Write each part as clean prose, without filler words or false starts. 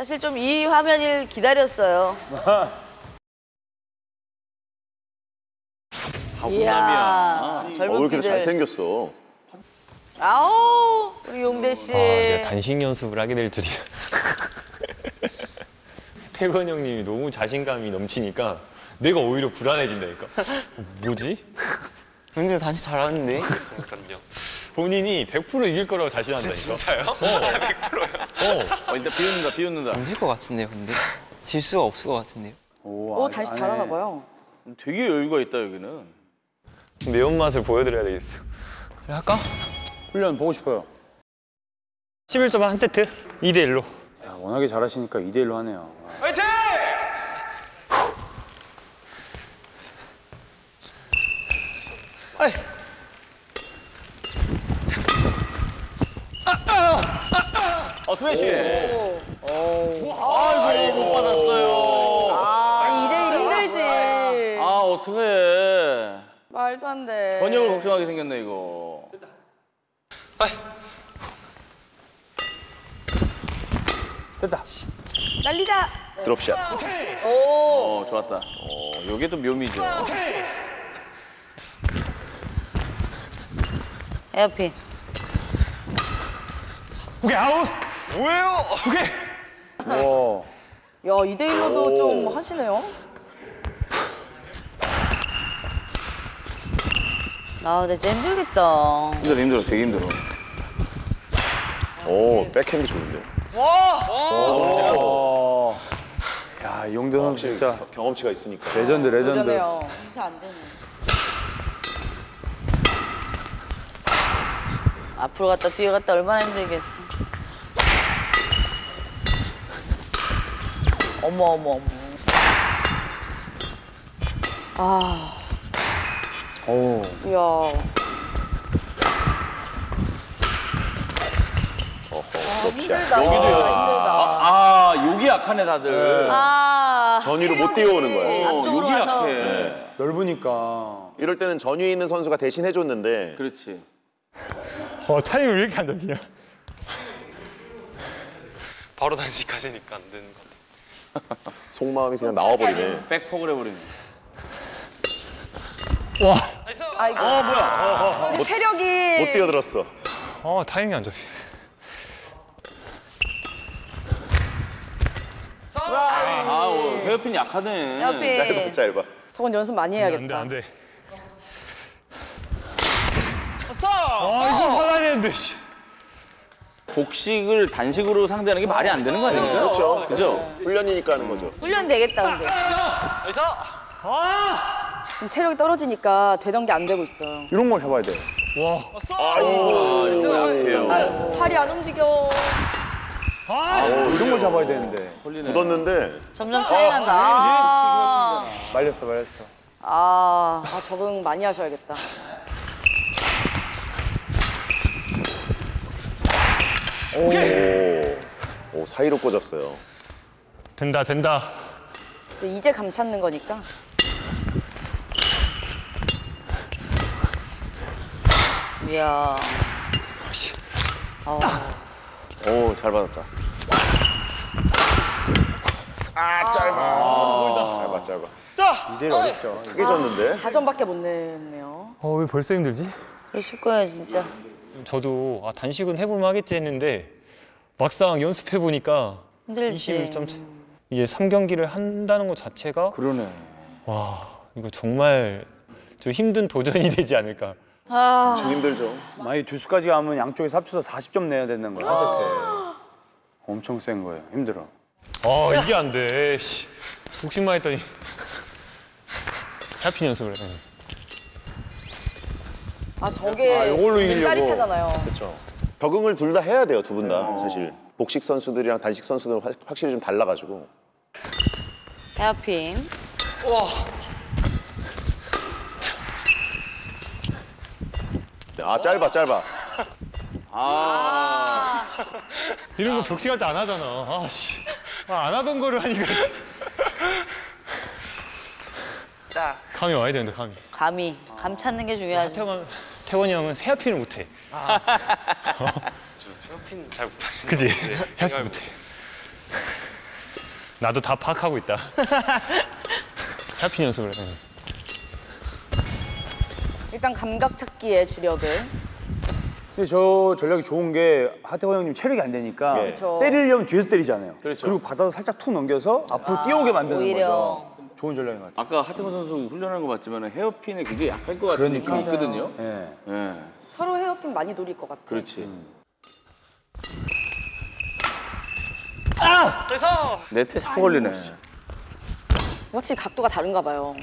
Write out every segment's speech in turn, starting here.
사실 좀 이 화면을 기다렸어요. 이야, 왜 젊은 이렇게 피들. 잘생겼어? 아우, 우리 용대 씨. 내가 단식 연습을 하게 될 줄이야. 태권 형님이 너무 자신감이 넘치니까 내가 오히려 불안해진다니까. 뭐지? 근데 단식 잘하는데? 그럼요. 본인이 100% 이길 거라고 자신한다니까. 진짜요? 100%요? 일단 비웃는다. 안 질 것 같은데요, 근데? 질 수가 없을 것 같은데요? 오, 단식 잘하나 봐요. 되게 여유가 있다, 여기는. 매운맛을 보여드려야 되겠어. 그래, 할까? 훈련 보고 싶어요. 11점 한 세트 2대 1로. 야, 워낙에 잘하시니까 2대 1로 하네요. 화이팅! 아이. 스매시. 아이고, 못 받았어요. 아, 2대1 힘들지. 아, 어떡해. 말도 안 돼. 번역을 걱정하게 생겼네, 이거. 됐다. 날리자. 드롭샷. 오. 좋았다. 요게 또 묘미죠. 에어핀. 오케이, 아웃! 뭐예요? 오케이! 와. 야, 2대1로도 좀 하시네요. 아, 근데 진짜 힘들겠다. 힘들어, 되게 힘들어. 오, 백핸드 좋은데. 야, 이용대 선수 진짜 경험치가 있으니까. 레전드. 도전해요. 진안 되네. 앞으로 갔다 뒤에 갔다 얼마나 힘들겠어. 어머. 아, 오. 이야. 힘들다. 아, 여기 약하네, 다들. 전위로 못 뛰어오는 거야. 앞쪽으로 여기 와서. 약해. 넓으니까. 이럴 때는 전위에 있는 선수가 대신 해줬는데. 그렇지. 타이밍 왜 이렇게 안 잡히냐? 바로 단식하시니까 안 되는 것 같아. 속마음이 그냥 나와버리네. 백폭을 해버리네. 와! 아이고. 뭐야. 근데 체력이. 못 뛰어들었어. 타이밍이 안 잡혀. 헤어핀 약하네. 에어핀. 짧아. 저건 연습 많이 해야겠다. 안 돼. 이걸 받아야 되는데, 씨. 복식을 단식으로 상대하는 게 말이 안 되는 거 아닙니까? 그렇죠. 그죠? 훈련이니까 하는 거죠. 훈련 되겠다, 근데. 지금 체력이 떨어지니까 되던 게 안 되고 있어요. 이런 걸 잡아야 돼. 약해요. 팔이 안 움직여. 이런 걸 잡아야 되는데. 굳었는데. 점점 차이 난다. 말렸어. 적응 많이 하셔야겠다. 오, 사이로 꽂았어요. 된다. 이제 감 찾는 거니까. 이야. 오, 잘 받았다. 짧아. 2대 1 어렵죠. 크게 졌는데. 4점밖에 못 냈네요. 왜 벌써 힘들지? 이실 거야, 진짜. 저도 단식은 해볼만 하겠지 했는데 막상 연습해보니까 힘들지. 21점 차. 이게 3경기를 한다는 것 자체가 그러네. 와, 이거 정말 좀 힘든 도전이 되지 않을까. 지금 힘들죠. 만약에 두수까지 가면 양쪽에서 합쳐서 40점 내야 되는 거야, 한 세트에. 엄청 센 거예요. 힘들어. 이게 안 돼. 씨. 복싱만 했더니 해피 연습을 해. 저게 이걸로 이기려고. 짜릿하잖아요. 그렇죠. 적응을 둘 다 해야 돼요, 두 분 다. 사실. 복식 선수들이랑 단식 선수들은 확실히 좀 달라가지고. 에어핀. 짧아. 이런 거 복싱할 때 안 하잖아. 안 하던 거를 하니까. 감이 와야 되는데, 감이. 감 찾는 게 중요하지. 태원이 형은 헤어핀을 못해. 헤어핀 잘 못하시는 그지? 것 같은데. 헤어핀 못해. 나도 다 파악하고 있다. 해피 연습을 해. 일단 감각 찾기에 주력을. 근데 저 전략이 좋은 게 하태권 형님 체력이 안 되니까 네. 그쵸. 때리려면 뒤에서 때리잖아요. 그렇죠. 리고 받아서 살짝 툭 넘겨서 앞으로 뛰어오게 만드는 오히려. 거죠. 좋은 전략인 것 같아요. 아까 하태권 선수 훈련하는 거 봤지만 헤어핀에 굉장히 약할 것 같은 그러니까. 느낌이 있거든요. 예. 예. 서로 헤어핀 많이 노릴 것 같아. 그렇지. 그래서 네트에 자꾸 걸리네. 확실히 각도가 다른가 봐요.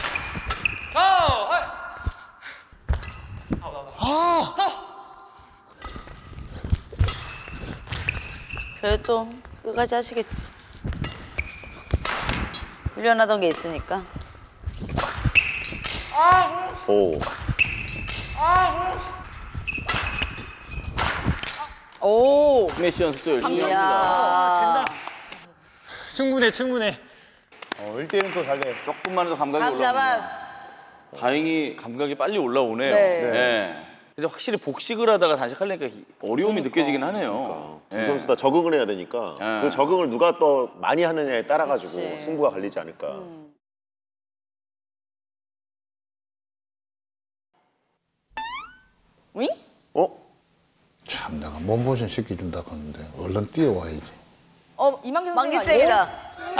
그래도 끝까지 하시겠지. 훈련하던 게 있으니까. 오. 오. 스매시 연습도 열심히 합니다. 이야. 충분해. 1대1은 또 잘 돼. 조금만 더 감각이 감 올라옵니다. 잡았어. 다행히 감각이 빨리 올라오네요. 네. 네. 근데 확실히 복식을 하다가 단식하려니까 어려움이 느껴지긴 하네요. 두 선수 다 적응을 해야 되니까 네. 그 적응을 누가 더 많이 하느냐에 따라 가지고 그치. 승부가 갈리지 않을까. 윙? 어? 참 내가 몸보신 시켜준다 하는데 얼른 뛰어와야지. 이만기 선생님 아니에요? 만기쌤이다.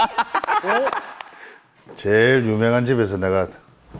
제일 유명한 집에서 내가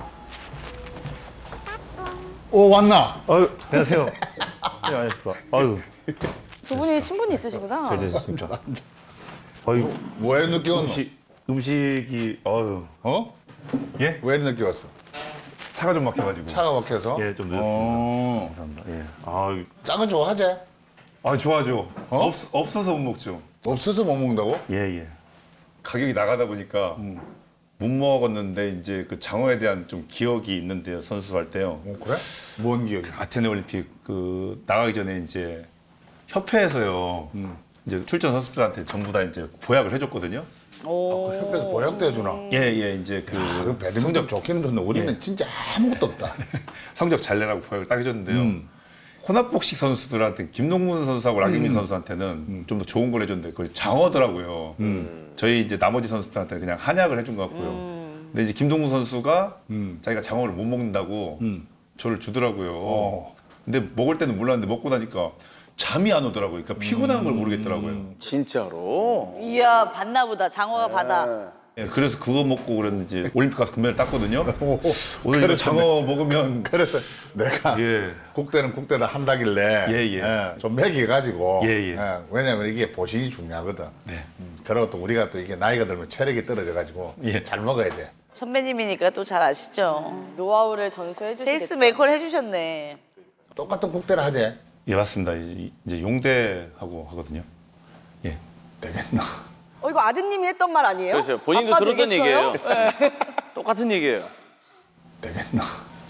오 왔나? 아유 안녕하세요. 네, 안녕하십니까. 아유 두 분이 친분이 있으시구나. 됐습니다. 아유 왜 늦게 왔노? 음식이 어? 예? 왜 늦게 왔어? 차가 좀 막혀가지고 차가 막혀서? 예 좀 늦었습니다. 감사합니다. 예. 짠 거 좋아하지? 좋아하죠. 어? 없어서 못 먹죠. 없어서 못 먹는다고? 예. 가격이 나가다 보니까 못 먹었는데 이제 그 장어에 대한 좀 기억이 있는데요. 선수할 때요. 그래? 뭔 기억이? 아테네 올림픽 그 나가기 전에 이제 협회에서요. 이제 출전 선수들한테 전부 다 이제 보약을 해줬거든요. 그 협회에서 보약도 해주나? 예 이제 그 그 배드민턴 좋기는 좋은데 우리는 예. 진짜 아무것도 없다. 성적 잘 내라고 보약을 딱 해줬는데요. 혼합복식 선수들한테 김동문 선수하고 락인민 선수한테는 좀 더 좋은 걸 해줬는데 그걸 장어더라고요. 저희 이제 나머지 선수들한테 그냥 한약을 해준 것 같고요. 근데 이제 김동문 선수가 자기가 장어를 못 먹는다고 저를 주더라고요. 근데 먹을 때는 몰랐는데 먹고 나니까 잠이 안 오더라고요. 그러니까 피곤한 걸 모르겠더라고요. 진짜로? 이야, 받나 보다. 장어가 받아. 예, 그래서 그거 먹고 그랬는지 올림픽 가서 금메달 땄거든요. 오늘 이거 그래서 장어 먹으면 그래서 내가 예. 국대는 한다길래 예. 좀 먹여가지고 예. 왜냐면 이게 보신이 중요하거든. 네. 그리고 또 우리가 또 이게 나이가 들면 체력이 떨어져가지고 예. 잘 먹어야 돼. 선배님이니까 또 잘 아시죠. 노하우를 전수해 주시겠죠. 페이스메이커를 해주셨네. 똑같은 국대를 하재. 예 맞습니다. 이제 용대하고 하거든요. 예. 되겠나? 이거 아드님이 했던 말 아니에요? 그렇죠. 본인도 아빠 들었던 되겠어요? 얘기예요. 똑같은 얘기예요. 되겠나?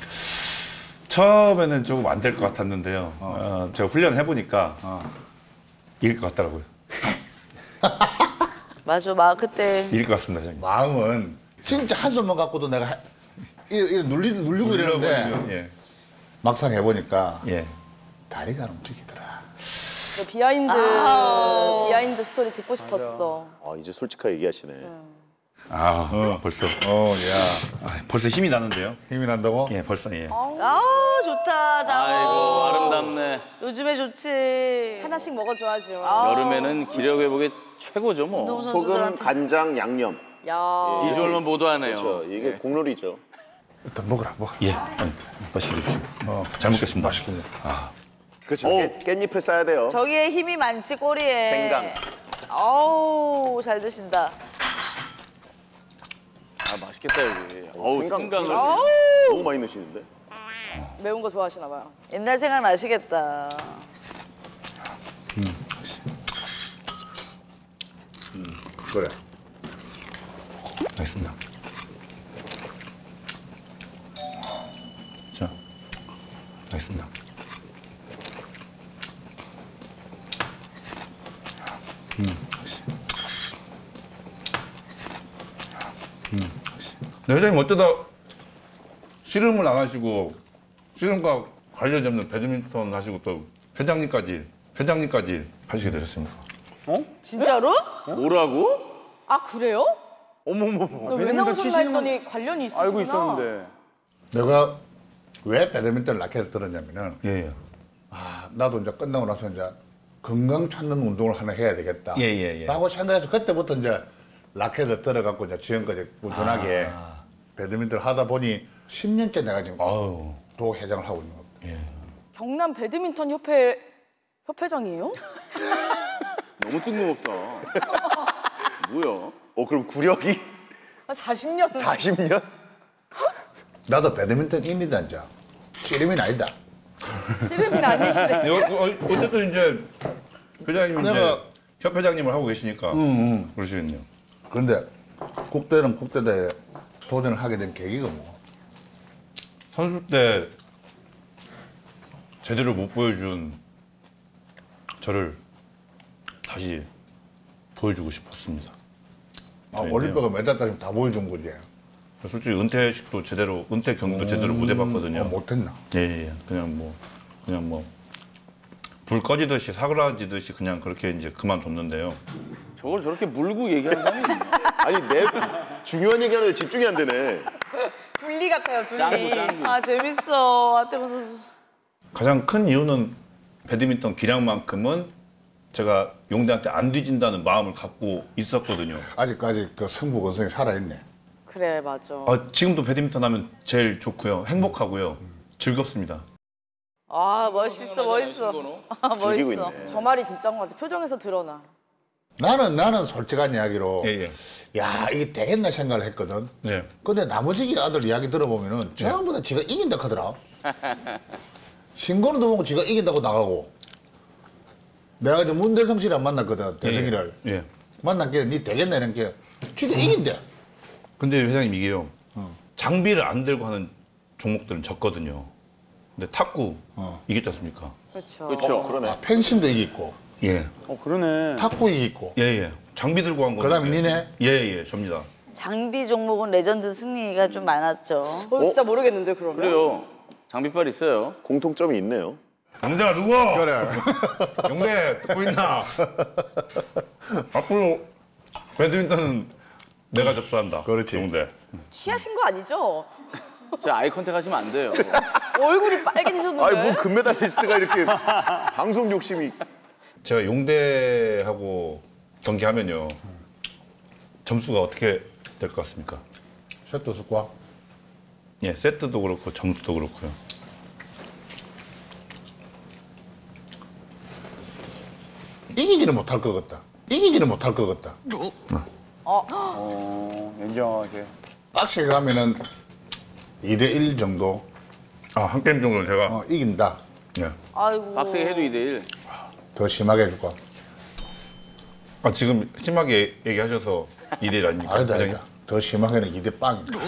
처음에는 조금 안 될 것 같았는데요. 제가 훈련해 보니까 이길 것 같더라고요. 맞아, 그때. 이길 것 같습니다, 선생님. 마음은 진짜 한손만 갖고도 내가 이렇게 눌리고 이러는데 눌러버리면, 예. 막상 해보니까 예. 다리가 안 움직이더라. 비하인드 스토리 듣고 싶었어. 이제 솔직하게 얘기하시네. 벌써. 벌써 힘이 나는데요. 힘이 난다고? 예, 벌써 예. 아, 좋다, 장어. 아이고 아름답네. 요즘에 좋지. 하나씩 먹어줘야죠. 여름에는 기력 회복에 최고죠 뭐. 운동 소금, 선수들한테. 간장, 양념. 야. 비주얼만 보도하네요. 그렇죠. 이게 국룰이죠. 일단 먹어라. 예. 맛있게 드십시오. 잘 먹겠습니다. 맛있게 먹어. 그렇죠. 깻잎을 싸야 돼요. 저기에 힘이 많지, 꼬리에. 생강. 어우, 잘 드신다. 맛있겠다 여기. 어우 생강을. 너무 많이 넣으시는데. 매운 거 좋아하시나 봐요. 옛날 생각 나시겠다. 그래. 알겠습니다. 자, 알겠습니다. 네, 회장님 어쩌다 씨름을 안 하시고 씨름과 관련이 없는 배드민턴 하시고 또 회장님까지 하시게 되셨습니까? 진짜로? 뭐라고? 아 그래요? 어머머머. 너 왜 나오셨나 했더니 관련이 있으시구나. 알고 있었는데. 내가 왜 배드민턴 라켓을 들었냐면은 예. 나도 이제 끝나고 나서 이제 건강 찾는 운동을 하나 해야 되겠다. 예. 라고 생각해서 그때부터 이제 라켓을 들어갖고 이제 지금까지 꾸준하게 배드민턴을 하다 보니 10년째 내가 지금 아우. 도 회장을 하고 있는 겁니다. 경남 배드민턴 협회 협회장이에요? 너무 뜬금없다. 뭐야? 그럼 구력이 40년. 40년? 나도 배드민턴 인이다 이제. 찌름이는 아니다. 씨름이 아니시네. 어쨌든 이제 회장님 이제 내가- 협회장님을 하고 계시니까 그러시겠네요. 근데 국대는 국대대에 도전을 하게 된 계기가 뭐? 선수 때 제대로 못 보여준 저를 다시 보여주고 싶었습니다. 올림픽을 메달 따지면 다 보여준 거지. 솔직히 은퇴식도 제대로 은퇴 경기도 제대로 못 해봤거든요. 못했나? 예. 그냥 뭐 불 꺼지듯이 사그라지듯이 그냥 그렇게 이제 그만뒀는데요. 저걸 저렇게 물고 얘기하는 사람이 있나? 아니 내 중요한 얘기하는데 집중이 안 되네. 둘리 같아요, 둘리. 짱구. 아 재밌어. 하태권 선수. 가장 큰 이유는 배드민턴 기량만큼은 제가 용대한테 안 뒤진다는 마음을 갖고 있었거든요. 아직까지 그 승부 건성이 살아있네. 그래, 맞아. 지금도 배드민턴 하면 제일 좋고요. 행복하고요. 즐겁습니다. 아 멋있어 멋있어. 아 즐기고 멋있어. 있네. 저 말이 진짜인 것 같아. 표정에서 드러나. 나는 솔직한 이야기로 예. 야 이게 되겠나 생각을 했거든. 네. 근데 나머지 아들 이야기 들어보면은 저형보다 지가 이긴다 하더라. 신고는 보고 지가 이긴다고 나가고. 내가 이제 문대성 씨랑 만났거든. 대성이를. 예. 만났길래 니 되겠나 이런 게 진짜 이긴대. 근데 회장님 이게요. 장비를 안 들고 하는 종목들은 졌거든요. 근데 탁구 이겼지 않습니까? 그렇죠. 그렇죠. 그러네. 펜싱도 이기고 예. 그러네. 탁구 이기고. 예. 장비 들고 한 거. 그다음에 니네? 예. 접니다. 장비 종목은 레전드 승리가 좀 많았죠. 진짜 모르겠는데, 그러면. 그래요. 장비빨 있어요. 공통점이 있네요. 용대가 누구? 그래. 용대 듣고 있나? 앞으로 배드민턴은 내가 접수한다. 그렇지. 용대. 취하신 거 아니죠? 저 아이 컨택 하시면 안 돼요. 얼굴이 빨개지셨는데. 아니 뭐 금메달리스트가 이렇게 방송 욕심이. 제가 용대하고 경기하면요. 점수가 어떻게 될 것 같습니까? 세트 스코어. 예, 세트도 그렇고 점수도 그렇고요. 이기지는 못할 것 같다. 이기지는 못할 것 같다. 인정하게. 빡시게 가면은 2대1 정도 한 게임 정도는 제가 이긴다. 예. 아이고. 빡세게 해도 2대1. 더 심하게 해줄까? 지금 심하게 얘기하셔서 2대1 아닙니까? 아니다, 회장님? 아니다. 더 심하게는 2대 빵이다.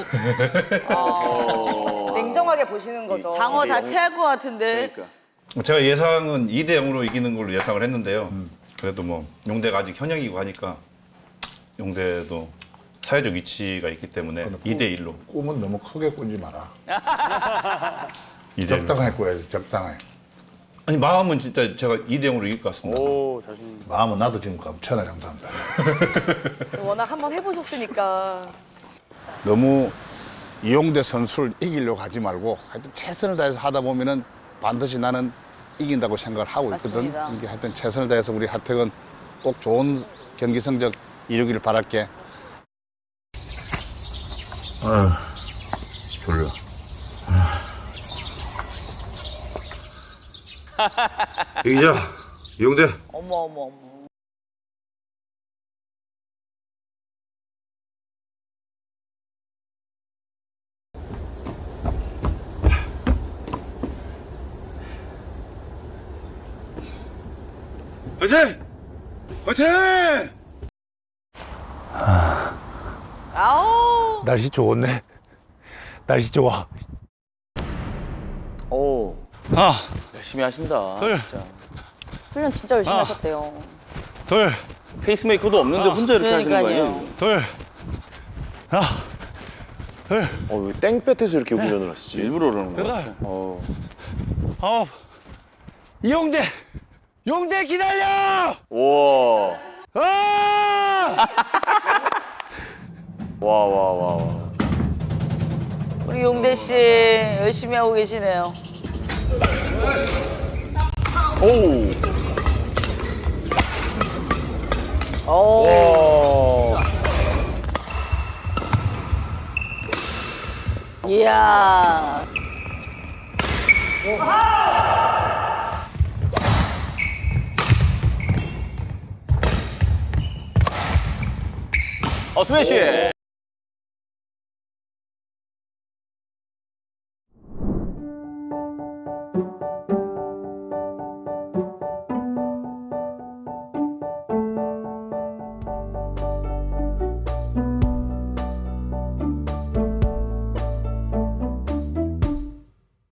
냉정하게 보시는 거죠. 장어 다 체할 것 같은데. 그러니까. 제가 예상은 2대 0으로 이기는 걸로 예상을 했는데요. 그래도 뭐 용대가 아직 현역이고 하니까 용대도 사회적 위치가 있기 때문에 2대 1로. 꿈은 너무 크게 꾸지 마라. 2대 1로. 적당하게 꾸야지, 적당하게. 아니 마음은 진짜 제가 2대 0으로 이길 것 같습니다. 오, 자신. 마음은 나도 지금 감천하 장사한다. 워낙 한번 해보셨으니까. 너무 이용대 선수를 이기려고 하지 말고 하여튼 최선을 다해서 하다 보면은 반드시 나는 이긴다고 생각을 하고 있거든. 맞습니다. 이게 하여튼 최선을 다해서 우리 하태건 꼭 좋은 경기 성적 이루기를 바랄게. 졸려. 이기자, 이용대. 어머 어머 어머. 화이팅! 화이팅! 아우. 날씨 좋네. 날씨 좋아. 오. 열심히 하신다. 진짜. 훈련 진짜 열심히 하셨대요. 페이스메이커도 없는데 혼자 이렇게 하시는 그러니까요. 거예요? 왜 땡볕에서 이렇게 훈련을 하시지? 일부러 그러는 거야. 이용대! 용대 기다려! 와. 아! 와. 우리 용대 씨 열심히 하고 계시네요. 오. 이야. 스매시.